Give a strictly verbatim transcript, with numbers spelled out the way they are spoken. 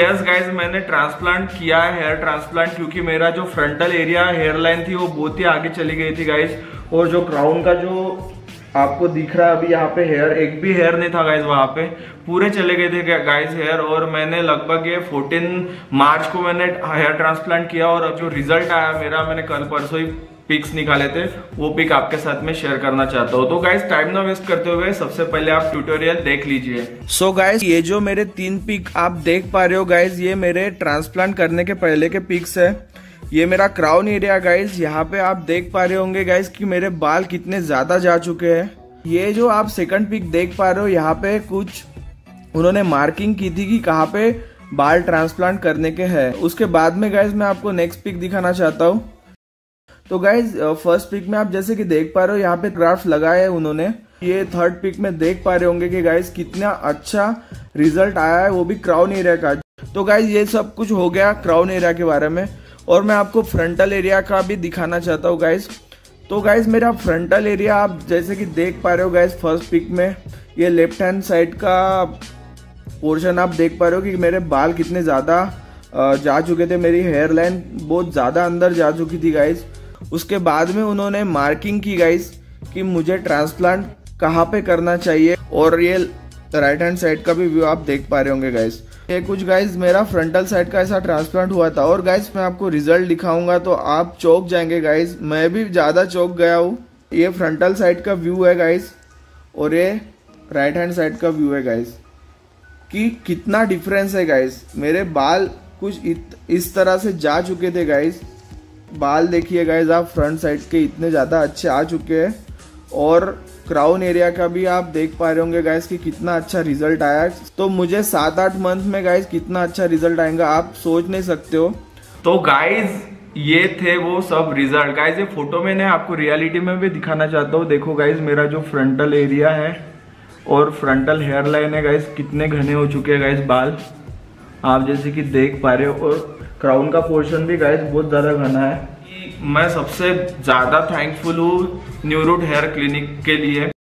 Yes guys, मैंने transplant किया है, हेयर ट्रांसप्लांट, क्योंकि मेरा जो फ्रंटल एरिया हेयर लाइन थी वो बहुत ही आगे चली गई थी गाइज। और जो क्राउन का जो आपको दिख रहा है अभी यहाँ पे हेयर, एक भी हेयर नहीं था गाइज, वहां पे पूरे चले गए थे गाइज हेयर। और मैंने लगभग ये चौदह मार्च को मैंने हेयर ट्रांसप्लांट किया और अब जो रिजल्ट आया मेरा, मैंने कल परसों ही पिक्स निकाले थे, वो पिक आपके साथ में शेयर करना चाहता हूँ। तो गाइज टाइम ना वेस्ट करते हुए सबसे पहले आप ट्यूटोरियल देख लीजिए। सो so गाइज, ये जो मेरे तीन पिक आप देख पा रहे हो गाइज, ये मेरे ट्रांसप्लांट करने के पहले के पिक्स है। ये मेरा क्राउन एरिया गाइज, यहाँ पे आप देख पा रहे होंगे गाइज कि मेरे बाल कितने ज्यादा जा चुके हैं। ये जो आप सेकंड पिक देख पा रहे हो, यहाँ पे कुछ उन्होंने मार्किंग की थी कि कहाँ पे बाल ट्रांसप्लांट करने के हैं। उसके बाद में गाइज मैं आपको नेक्स्ट पिक दिखाना चाहता हूँ। तो गाइज फर्स्ट पिक में आप जैसे कि देख पा रहे हो यहाँ पे ग्राफ लगाया है उन्होंने। ये थर्ड पिक में देख पा रहे होंगे कि गाइज कितना अच्छा रिजल्ट आया है, वो भी क्राउन एरिया का। तो गाइज ये सब कुछ हो गया क्राउन एरिया के बारे में, और मैं आपको फ्रंटल एरिया का भी दिखाना चाहता हूँ गाइज। तो गाइज मेरा फ्रंटल एरिया आप जैसे कि देख पा रहे हो गाइज, फर्स्ट पिक में ये लेफ्ट हैंड साइड का पोर्शन आप देख पा रहे हो कि मेरे बाल कितने ज्यादा जा चुके थे, मेरी हेयर लाइन बहुत ज्यादा अंदर जा चुकी थी गाइज। उसके बाद में उन्होंने मार्किंग की गाइज कि मुझे ट्रांसप्लांट कहाँ पे करना चाहिए, और ये राइट हैंड साइड का भी व्यू आप देख पा रहे होंगे गाइज। ये कुछ गाइज मेरा फ्रंटल साइड का ऐसा ट्रांसप्लांट हुआ था, और गाइज मैं आपको रिजल्ट दिखाऊंगा तो आप चौंक जाएंगे गाइज, मैं भी ज्यादा चौंक गया हूँ। ये फ्रंटल साइड का व्यू है गाइज, और ये राइट हैंड साइड का व्यू है गाइज, कि कितना डिफरेंस है गाइज। मेरे बाल कुछ इत, इस तरह से जा चुके थे गाइज। बाल देखिए गाइज आप फ्रंट साइड के इतने ज़्यादा अच्छे आ चुके हैं, और क्राउन एरिया का भी आप देख पा रहे होंगे गाइज कि कितना अच्छा रिजल्ट आया। तो मुझे सात आठ मंथ में गाइज कितना अच्छा रिजल्ट आएगा आप सोच नहीं सकते हो। तो गाइज ये थे वो सब रिजल्ट गाइज। ये फोटो मैंने आपको रियलिटी में भी दिखाना चाहता हूँ। देखो गाइज मेरा जो फ्रंटल एरिया है और फ्रंटल हेयर लाइन है गाइज, कितने घने हो चुके हैं गाइज बाल, आप जैसे कि देख पा रहे हो। और क्राउन का पोर्शन भी गाइज बहुत ज़्यादा घना है। मैं सबसे ज़्यादा थैंकफुल हूँ न्यूरूट हेयर क्लिनिक के लिए।